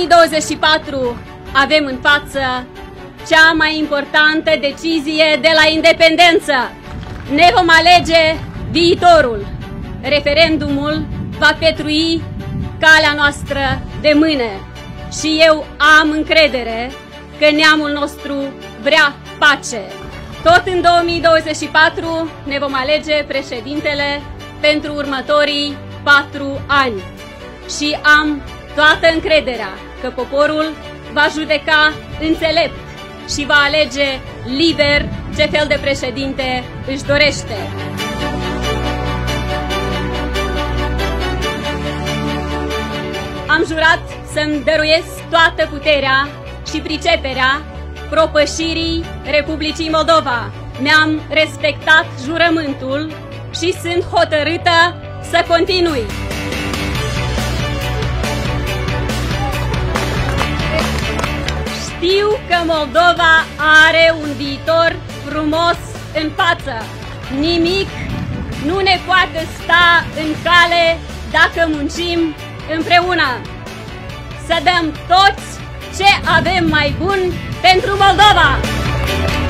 2024 avem în față cea mai importantă decizie de la independență. Ne vom alege viitorul. Referendumul va petrui calea noastră de mâine și eu am încredere că neamul nostru vrea pace. Tot în 2024 ne vom alege președintele pentru următorii 4 ani și am toată încrederea că poporul va judeca înțelept și va alege liber ce fel de președinte își dorește. Am jurat să-mi dăruiesc toată puterea și priceperea propășirii Republicii Moldova. Mi-am respectat jurământul și sunt hotărâtă să continui. Știu că Moldova are un viitor frumos în față. Nimic nu ne poate sta în cale dacă muncim împreună. Să dăm toți ce avem mai bun pentru Moldova!